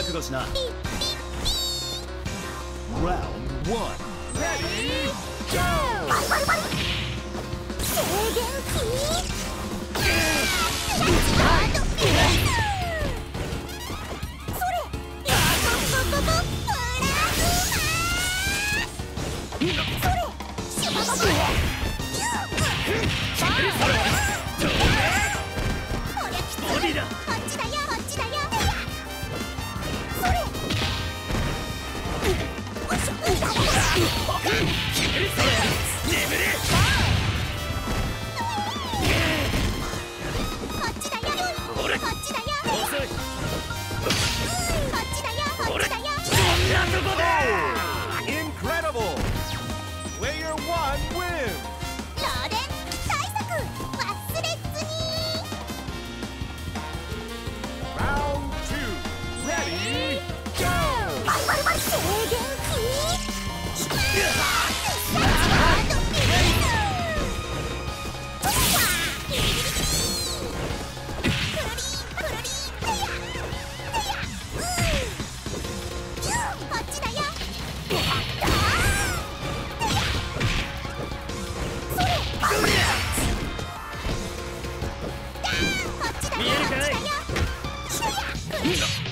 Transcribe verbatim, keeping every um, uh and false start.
覚悟しな。 Round one. Ready, go! 制限機それやっとっとっとプラズマそれシュバババこっちだよこっちだよそれおしょいただ Incredible! Player one wins! ローデン対策忘れずに Round two. Ready, go! バリバリバリ制限機見えるかい？